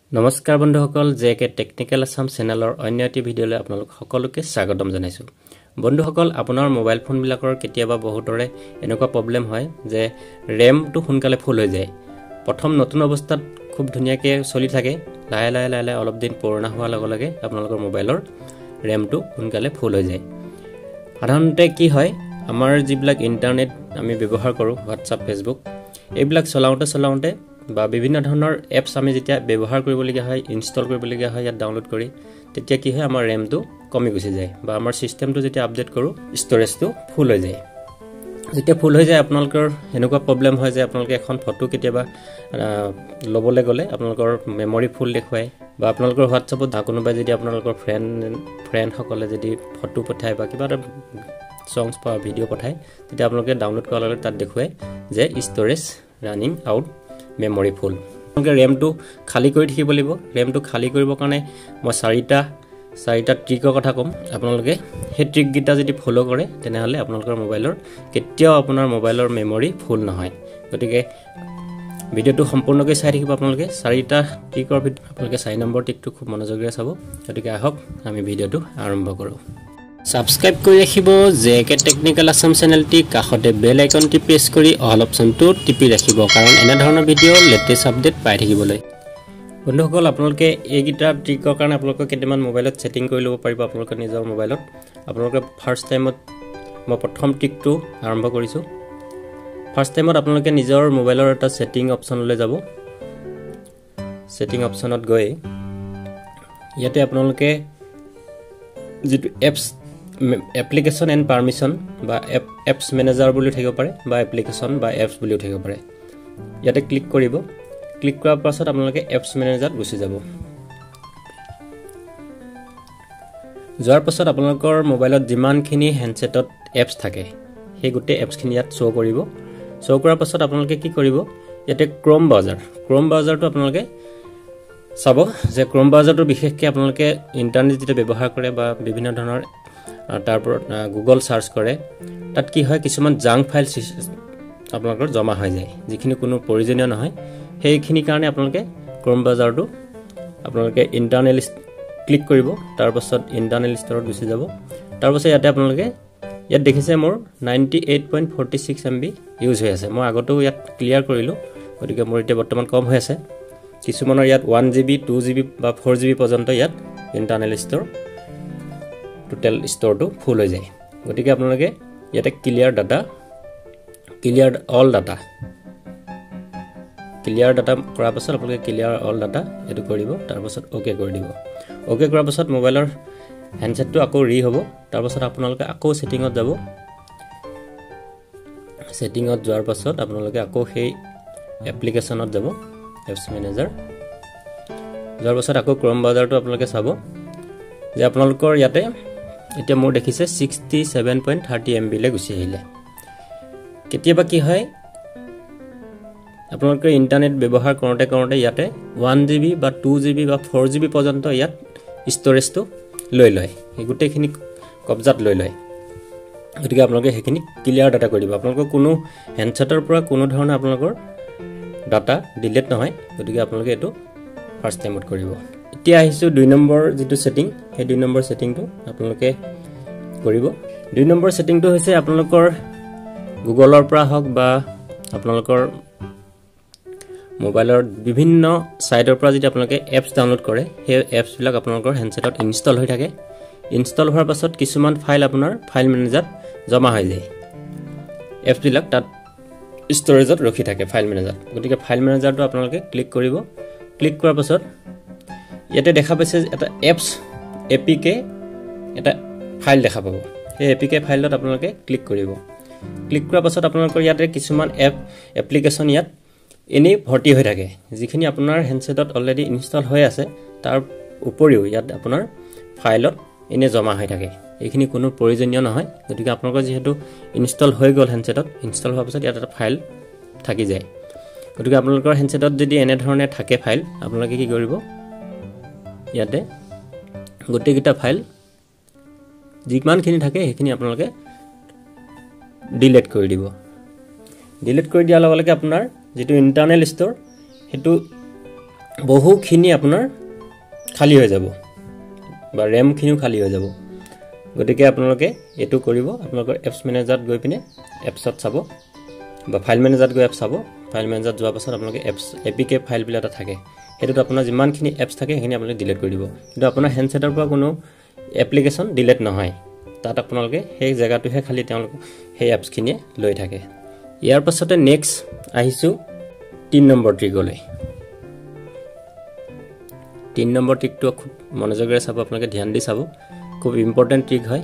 নমস্কাৰ বন্ধুসকল JK technical Assam চেনেলৰ অন্য এটি ভিডিঅলৈ আপোনালোক সকলোকে স্বাগতম জনাইছো বন্ধুসকল আপোনাৰ মোবাইল ফোন বিলাকৰ কেতিয়াবা বহুতৰে এনেকুৱা প্ৰবলেম হয় যে RAM টো সোনকালে ফুল হৈ যায় প্ৰথম নতুন অৱস্থাত খুব ধুনিয়াকৈ চলি থাকে লাহে লাহে অলপ দিন পুৰণা হোৱাৰ লগে লগে আপোনালোকৰ মোবাইলৰ RAM টো সোনকালে ফুল হৈ যায় সাধাৰণতে কি হয় আমাৰ যিবিলাক ইন্টাৰনেট আমি ব্যৱহাৰ কৰো WhatsApp Facebook এইবিলাক চলাওঁতে বা বিভিন্ন ধৰণৰ এপছ আমি যেতিয়া ব্যৱহাৰ কৰিবলগীয়া হয় ইনষ্টল কৰিবলগীয়া হয় ইয়াত ডাউনলোড কৰি তেতিয়া কি হয় আমাৰ RAM টো কমি গুচি যায় বা আমাৰ সিস্টেমটো যেতিয়া আপডেট কৰো ষ্টৰেজটো ফুল হৈ যায় যেতিয়া ফুল হৈ যায় আপোনালোকৰ এনেকুৱা প্ৰবলেম হয় যে আপোনালোকে এখন ফটো কেতিয়াবা লবলৈ গলে আপোনালোকৰ মেমৰি ফুল দেখুৱায় বা আপোনালোকৰ WhatsAppত কোনোবাই যদি আপোনালোকৰ ফ্ৰেন্ড সকলে যদি ফটো পঠায় বা কিবা এটা songs বা ভিডিও পঠায় তেতিয়া আপোনালোকে ডাউনলোড কৰাৰ লগে তাত দেখুৱায় যে storage running out memory full আপোনালোকে RAM টো খালি কৰি থাকিব লাগিব RAM টো খালি কৰিব কাৰণে মই চাৰিটা ট্ৰিকৰ কথা কম আপোনালোকে হে ট্ৰিক গিটা যদি ফলো কৰে তেনেহলে আপোনালোকৰ মোবাইলৰ কেতিয়াও আপোনাৰ মোবাইলৰ মেমৰি ফুল নহয় গতিকে ভিডিওটো সম্পূৰ্ণকৈ চাই থাকিব আপোনালোকে চাৰিটা ট্ৰিকৰ ভিতৰত আপোনালোকে 4 নম্বৰ ট্ৰিকটো খুব মনোযোগেৰে চাব গতিকে আহক আমি ভিডিওটো আৰম্ভ কৰো সাবস্ক্ৰাইব কৰি ৰাখিব জেকে টেকনিক্যাল আসাম চেনেলটি কাষতে বেল আইকনটি প্ৰেছ কৰি অল অপচনটো টিপি ৰাখিব কাৰণ এনে ধৰণৰ ভিডিও লেটেষ্ট আপডেট পাই থাকিবলৈ বন্ধুসকল আপোনালোকে এই গিটা ট্ৰিকৰ কাৰণে আপোনালোকে কেইটামান মোবাইলত সেটিং কৰি ল'ব পাৰিব আপোনালোকৰ নিজৰ মোবাইলত আপোনালোকে ফাৰ্স্ট টাইমত মই প্ৰথম ট্ৰিকটো আৰম্ভ কৰিছো ফাৰ্স্ট টাইমত আপোনালোকে নিজৰ মোবাইলৰ এটা সেটিং অপচনলৈ যাব সেটিং অপচনত গৈ ইয়াতে আপোনালোকে যেটো এপ্লিকেশন এন্ড পারমিশন বা এপস ম্যানেজাৰ বুলি থাকিব পাৰে বা এপ্লিকেশন বা এপস বুলি থাকিব পাৰে ইয়াতে ক্লিক কৰিব ক্লিক কৰাৰ পাছত আপোনালোকে এপস ম্যানেজাৰ গুচি যাব যোৱাৰ পাছত আপোনালোকৰ মোবাইলত যিমানখিনি হ্যান্ডসেটত এপস থাকে সেই গুটে এপস খিনি ইয়াত শো কৰিব শো কৰাৰ পাছত আপোনালোকে কি কৰিব ইয়াতে ক্ৰোম ব্ৰাউজাৰটো আপোনালোকে চাব যে ক্ৰোম ব্ৰাউজাৰটো বিশেষকৈ আপোনালোকে ইন্টাৰনেট যেটা ব্যৱহাৰ কৰে বা বিভিন্ন ধৰণৰ তাৰপৰ গুগল সাৰ্চ কৰে তাত কি হয় কিছুমান জাংক ফাইল আপোনালোকৰ জমা হৈ যায় যিখিনি কোনো প্ৰয়োজনীয় নহয় সেইখিনি কাৰণে আপোনালোকে ক্ৰোম ব্ৰাউজাৰটো আপোনালোকে ইন্টাৰনেল ক্লিক কৰিব তাৰ পাছত ইন্টাৰনেল ষ্টৰত গুচি যাব তাৰ পাছত ইয়াতে আপোনালোকে ইয়াত দেখিছে মোৰ 98.46 MB ইউজ হৈ আছে মই আগতেও ইয়াত ক্লিয়াৰ কৰিলো গতিকে মোৰ এতিয়া বৰ্তমান কম হৈ আছে কিছুমানৰ ইয়াত 1GB 2GB বা 4GB পৰ্যন্ত ইয়াত ইন্টাৰনেল ষ্টৰ টোটাল ষ্টৰটো ফুল হৈ যায় গতিকে আপোনালোকে ইয়াতে ক্লিয়াৰ ডাটা কৰাৰ পাছত আপোনালোকে ক্লিয়াৰ অল ডাটা এটো কৰিব তাৰ পাছত ওকে কৰি দিব ওকে কৰাৰ পাছত মোবাইলৰ হ্যান্ডসেটটো আকৌ ৰি হ'ব তাৰ পাছত আপোনালোকে আকৌ সেটিংত যাব সেটিংত যোৱাৰ পাছত আপোনালোকে আকৌ সেই এপ্লিকেশনত যাব এপস ম্যানেজাৰ যোৱাৰ পাছত আকৌ ক্ৰোম ব্ৰাউজাৰটো আপোনালোকে চাব যে আপোনালোকৰ ইয়াতে এতিয়া মোৰ দেখিছে 67.30 MB লে গুচি আহিলে কেতিয়াবা কি হয় আপোনালোকৰ ইন্টাৰনেট ব্যৱহাৰ কৰোতে ইয়াতে 1GB বা 2GB বা 4GB পৰ্যন্ত ইয়াত ষ্টৰেজটো লৈ লয় এই গুটেখিনি কবজাত লৈ লয় গতিকে আপোনালোকে হেখিনি ক্লিয়াৰ ডাটা কৰি দিব আপোনালোকৰ কোনো হ্যান্ডসেটৰ পৰা কোনো ধৰণৰ আপোনালোকৰ ডাটা ডিলিট নহয় গতিকে আপোনালোকে এটো ফাৰ্স্ট টাইমত কৰিব এতিয়া আহিছো 2 নম্বৰ যেটো সেটিং এই 2 নম্বৰ সেটিংটো আপোনালোকে কৰিব 2 নম্বৰ সেটিংটো হৈছে আপোনালোকৰ গুগলৰ পৰা হক বা আপোনালোকৰ মোবাইলৰ বিভিন্ন সাইটৰ পৰা যদি আপোনালোকে এপস ডাউনলোড কৰে সেই এপস বিলাক আপোনালোকৰ হ্যান্ডসেটত ইনষ্টল হৈ থাকে ইনষ্টল হোৱাৰ পাছত কিছুমান ফাইল আপোনাৰ ফাইল ম্যানেজাৰত জমা হৈ যায় এপস বিলাক তাত ষ্টৰেজত ৰখি থাকে ফাইল ম্যানেজাৰ গতিকে ফাইল ম্যানেজাৰটো আপোনালোকে ক্লিক কৰিব ক্লিক কৰাৰ পাছত ইয়াতে দেখা পাইছে এটা এপস এপিকে এটা ফাইল দেখা পাব এই এপিকে ফাইলত আপোনালোকে ক্লিক কৰিব ক্লিক কৰাৰ পাছত আপোনালোকৰ ইয়াতে কিছুমান এপ্লিকেশন ইয়াত এনে ভৰ্তি হৈ থাকে যিখিনি আপোনাৰ হ্যান্ডসেটত অলৰেডি ইনষ্টল হৈ আছে তাৰ উপৰিও ইয়াত আপোনাৰ ফাইলত এনে জমা হৈ থাকে এইখিনি কোনো প্ৰয়োজনীয় নহয় গতিকে আপোনালোকৰ যেহেতু ইনষ্টল হৈ গল হ্যান্ডসেটত ইনষ্টল হোৱাৰ পাছত ইয়াত এটা ফাইল থাকি যায় গতিকে আপোনালোকৰ হ্যান্ডসেটত যদি এনে ধৰণে থাকে ফাইল আপোনালোকে কি কৰিব ইয়াতে গোটেইটা ফাইল যিমানখিনি থাকে সেইখিনি আপোনালোকে ডিলিট কৰি দিব ডিলিট কৰি দিয়াৰ লগে লগে আপোনাৰ যেটো ইন্টাৰনেল ষ্টৰ হেতু বহুখিনি আপোনাৰ খালী হৈ যাব বা ৰেমখিনিও খালী হৈ যাব গতিকে আপোনালোকে এইটো কৰিব আপোনালোকৰ এপছ মেনেজাৰত গৈ পিনে এপছত চাব বা ফাইল মেনেজাৰত গৈ এপ চাব ফাইল মেনেজাৰত যোৱাৰ পাছত আপোনালোকে এপছ এপিকে ফাইল বুলি এটা থাকে সেইটোত আপোনাৰ যিমানখিনি এপছ থাকে সেইখিনি আপোনালোকে ডিলিট কৰি দিব কিন্তু আপোনাৰ হেণ্ডছেটৰ পৰা কোনো এপ্লিকেশ্যন ডিলিট নহয় তাত আপোনালোকে সেই জেগাটোহে খালি তেওঁলোক সেই এপছখিনিয়ে লৈ থাকে ইয়াৰ পাছতে নেক্সট আহিছোঁ 3 নম্বৰ ট্ৰিকলৈ 3 নম্বৰ ট্ৰিকটো খুব মনোযোগেৰে চাব আপোনালোকে ধ্যান দি চাব খুব ইম্পৰ্টেণ্ট ট্ৰিক হয়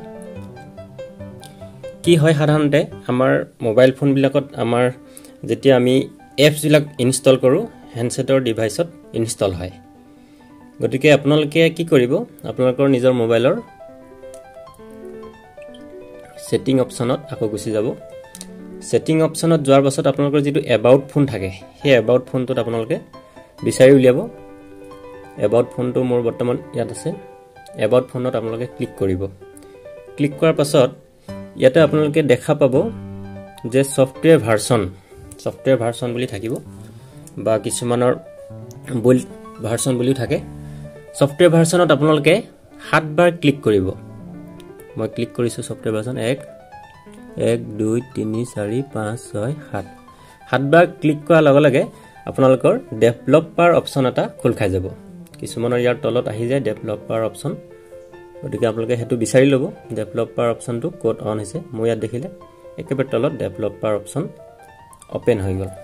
কি হয় সাধাৰণতে আমাৰ মোবাইল ফোনবিলাকত আমাৰ যেতিয়া আমি এপছবিলাক ইনষ্টল কৰোঁ হেণ্ডছেটৰ ডিভাইচত ইনষ্টল হয় গতিকে আপোনালোকে কি কৰিব আপোনালোকৰ নিজৰ মোবাইলৰ সেটিং অপচনত আকৌ গুচি যাব সেটিং অপচনত যোৱাৰ পাছত আপোনালোকৰ যেটো এবাউট ফোন থাকে সেই এবাউট ফোনটোত আপোনালোকে বিচাৰি উলিয়াব এবাউট ফোনটো মোৰ বৰ্তমান ইয়াত আছে এবাউট ফোনত আপোনালোকে ক্লিক কৰিব ক্লিক কৰাৰ পাছত ইয়াতে আপোনালোকে দেখা পাব যে সফটওয়্যাৰ ভাৰ্সন বুলি থাকিব বা কিছুমানৰ বুইল্ড ভাৰ্সন বুলিও থাকে সফটওয়্যাৰ ভাৰ্সনত আপোনালোকে 7 বাৰ ক্লিক কৰিব মই ক্লিক কৰিছো সফটওয়্যাৰ ভাৰ্সন 1 2 3 4 5 6 7 বাৰ ক্লিক কৰাৰ লগে লগে আপোনালোকৰ ডেভেলপাৰ অপচন এটা খোল খাই যাব কিছুমানৰ ইয়াৰ তলত আহি যায় ডেভেলপাৰ অপচন গতিকে আপোনালোকে হেতু বিচাৰি লব ডেভেলপাৰ অপচনটো কোড অন হৈছে মই ইয়াত দেখিলে একেবাৰে তলত ডেভেলপাৰ অপচন ওপেন হৈ গল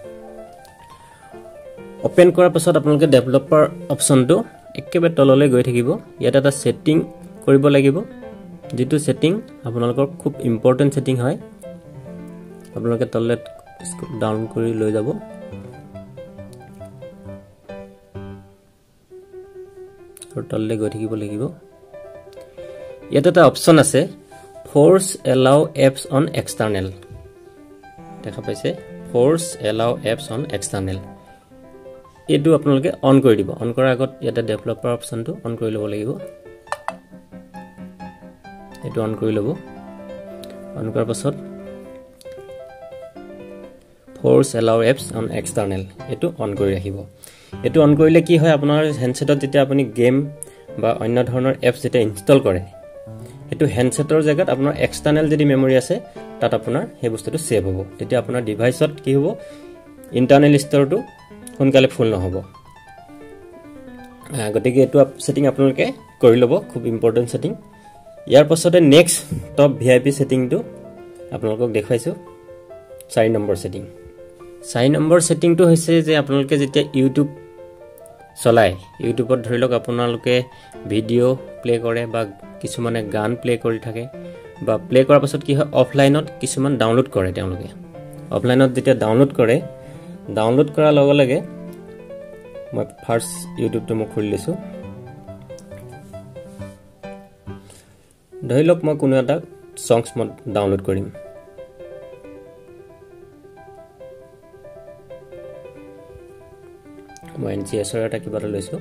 ওপেন কৰাৰ পাছত আপোনালোকে ডেভেলপাৰ অপচনটো একেবাৰে তললৈ গৈ থাকিব ইয়াত এটা সেটিং কৰিব লাগিব যেটো সেটিং আপোনালোকৰ খুব ইম্পৰ্টেন্ট সেটিং হয় আপোনালোকে তললে ডাউন কৰি লৈ যাব আৰু তললে গৈ থাকিব লাগিব ইয়াত এটা অপচন আছে force allow apps on external দেখা পাইছে force allow apps on external এটো আপোনালোকে অন কৰি দিব অন কৰাৰ আগত ইয়াতে ডেভেলপাৰ অপচনটো অন কৰি ল'ব লাগিব এটো অন কৰি ল'ব অন কৰাৰ পাছত force allow apps on external এটো অন কৰি ৰাখিব এটো অন কৰিলে কি হয় আপোনাৰ হেণ্ডছেটত যেতিয়া আপুনি গেম বা অন্য ধৰণৰ এপছ যেতিয়া ইনষ্টল কৰে এটো হেণ্ডছেটৰ জায়গাত আপোনাৰ এক্সটাৰ্নেল যদি মেমৰি আছে তাত আপোনাৰ সেই বস্তুটো সেভ হ'ব তেতিয়া আপোনাৰ ডিভাইচত কি হ'ব ইন্টাৰনেল ষ্ট'ৰটো সোনকালে ফুল নহব গতিকে এটো সেটিং আপোনালোকে কৰি ল'ব খুব ইম্পৰ্টেন্ট সেটিং ইয়াৰ পাছতে নেক্সট টপ ভিআইপি সেটিংটো আপোনালোকক দেখাইছো 4 নম্বৰ সেটিং 4 নম্বৰ সেটিংটো হৈছে যে আপোনালোকে যেতিয়া ইউটিউব চলাই ইউটিউবত ধৰি লওক আপোনালোকে ভিডিও প্লে কৰে বা কিছুমানে গান প্লে কৰি থাকে বা প্লে কৰাৰ পাছত কি হয় অফলাইনত কিছুমান ডাউনলোড কৰে তেওঁলোকে অফলাইনত যেতিয়া ডাউনলোড কৰে ডাউনলোড কৰাৰ লগে লগে মই ফাৰ্স্ট ইউটিউবটো মই খুলি লৈছো ধৰি লওক মই কোনো এটা সংগছ মই ডাউনলোড কৰিম মই এনচিএছৰ এটা কিবা এটা লৈছো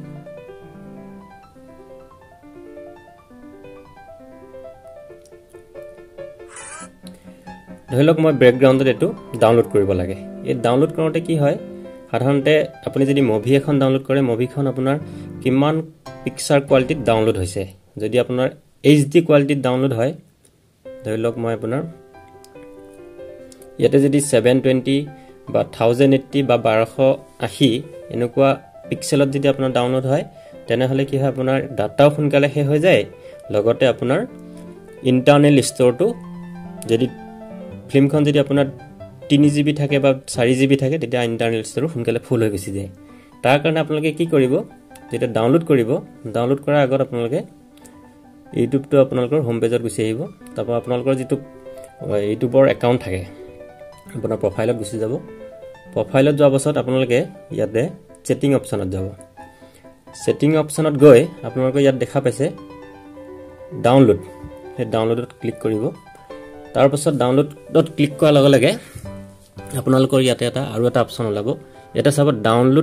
ধৰি লওক মই ব্যাকগ্ৰাউণ্ডত এটো ডাউনলোড কৰিব লাগে এই ডাউনলোড কৰোঁতে কি হয় সাধাৰণতে আপুনি যদি মুভি এখন ডাউনলোড কৰে মুভিখন আপোনাৰ কিমান পিকচাৰ কোৱালিটিত ডাউনলোড হৈছে যদি আপোনাৰ এইচডি কোৱালিটিত ডাউনলোড হয় ধৰি লওক মই আপোনাৰ ইয়াতে যদি 720 বা 1080 বা 1280 এনেকুৱা পিক্সেলত যদি আপোনাৰ ডাউনলোড হয় তেনেহলে কি হয় আপোনাৰ ডাটাও সোনকালে শেষ হৈ যায় লগতে আপোনাৰ ইন্টাৰনেল ষ্ট'ৰটো যদি ফিল্মখন যদি আপোনাৰ 3GB থাকে বা 4GB থাকে তেতিয়া ইন্টাৰনেল ষ্ট'ৰ সোনকালে ফুল হৈ গুচি যায় তাৰ কাৰণে আপোনালোকে কি কৰিব যেতিয়া ডাউনলোড কৰিব ডাউনলোড কৰাৰ আগত আপোনালোকে ইউটিউবটো আপোনালোকৰ হোম পেজত গুচি আহিব তাৰপৰা আপোনালোকৰ যেটো ইউটিউবৰ একাউণ্ট থাকে আপোনাৰ প্ৰফাইলত গুচি যাব প্ৰফাইলত যোৱাৰ পাছত আপোনালোকে ইয়াতে সেটিং অপচনত যাব সেটিং অপচনত গৈ আপোনালোকে ইয়াত দেখা পাইছে ডাউনলোড সেই ডাউনলোডত ক্লিক কৰিব তাৰ পাছত ডাউনলোডত ক্লিক কৰাৰ লগে লগে আপোনালোকৰ ইয়াতে এটা আৰু এটা অপচন ওলাব এটা চাব ডাউনলোড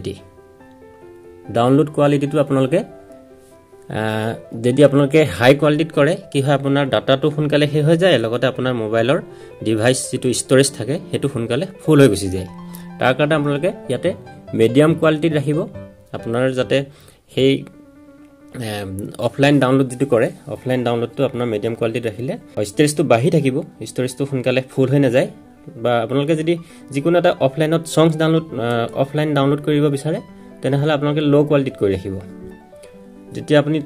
কোৱালিটিটো আপোনালোকে যদি আপোনালোকে হাই কোৱালিটিত কৰে কি হয় আপোনাৰ ডাটাটো সোনকালে শেষ হৈ যায় লগতে আপোনাৰ মোবাইলৰ ডিভাইচ যেটো ষ্টৰেজ থাকে হেতু সোনকালে ফুল হৈ গুচি যায় তাৰ কাৰণে আপোনালোকে ইয়াতে মিডিয়াম কোৱালিটিত ৰাখিব আপোনাৰ যাতে সেই অফলাইন ডাউনলোড যেটো কৰে অফলাইন ডাউনলোডটো আপোনাৰ মিডিয়াম কোৱালিটিত ৰাখিলে ষ্টোৰেজটো বাঢ়ি থাকিব ষ্টোৰেজটো সোনকালে ফুল হৈ নাযায় বা আপোনালোকে যদি যিকোনো এটা অফলাইনত সংছ অফলাইন ডাউনলোড কৰিব বিচাৰে তেনেহলে আপোনালোকে লো কোৱালিটিত কৰি ৰাখিব যেতিয়া আপুনি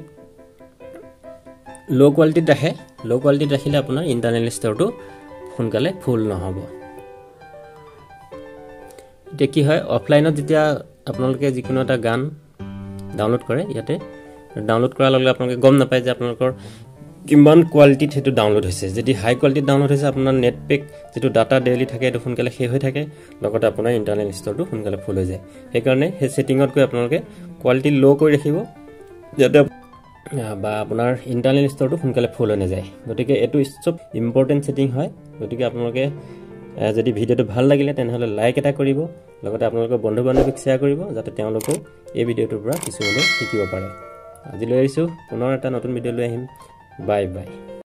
লো কোৱালিটিত ৰাখিলে আপোনাৰ ইন্টাৰনেল ষ্টৰটো সোনকালে ফুল নহব এতিয়া কি হয় অফলাইনত যেতিয়া আপোনালোকে যিকোনো এটা গান ডাউনলোড কৰে ইয়াতে ডাউনলোড কৰাৰ লগে আপোনালোকে গম নাপায় যে আপোনালোকৰ কিমান কোৱালিটিত হেতু ডাউনলোড হৈছে যদি হাই কোৱালিটিত ডাউনলোড হৈছে আপোনাৰ নেট পেক যেটো ডাটা ডেইলি থাকে এটো সোনকালে শেষ হৈ থাকে লগতে আপোনাৰ ইন্টাৰনেল ষ্টৰটো সোনকালে ফুল হৈ যায় সেই কাৰণে হে সেটিংত গৈ আপোনালোকে কোৱালিটি লো কৰি ৰাখিব যাতে বা আপোনাৰ ইন্টাৰনেল ষ্টৰটো সোনকালে ফুল হৈ নাযায় গতিকে এটো সব ইম্পৰ্টেন্ট সেটিং হয় গতিকে আপোনালোকে যদি ভিডিওটো ভাল লাগিলে তেনেহলে লাইক এটা কৰিব লগতে আপোনালোকৰ বন্ধু-বান্ধৱীক শেয়াৰ কৰিব যাতে তেওঁলোকো এই ভিডিওটোৰ পৰা কিছু হলেও শিকিব পাৰে আজিলৈ আহিছো পুনৰ এটা নতুন ভিডিও লৈ আহিম বাই বাই